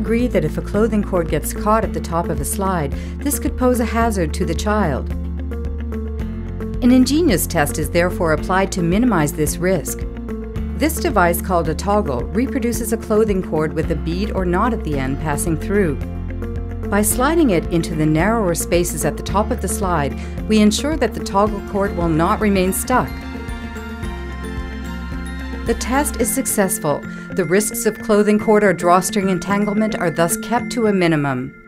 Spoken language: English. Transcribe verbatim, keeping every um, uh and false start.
agree that if a clothing cord gets caught at the top of a slide, this could pose a hazard to the child. An ingenious test is therefore applied to minimize this risk. This device, called a toggle, reproduces a clothing cord with a bead or knot at the end passing through. By sliding it into the narrower spaces at the top of the slide, we ensure that the toggle cord will not remain stuck. The test is successful. The risks of clothing cord or drawstring entanglement are thus kept to a minimum.